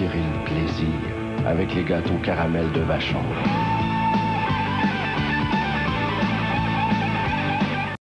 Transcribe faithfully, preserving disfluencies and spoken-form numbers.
tirer le plaisir avec les gâteaux caramel de Vachon.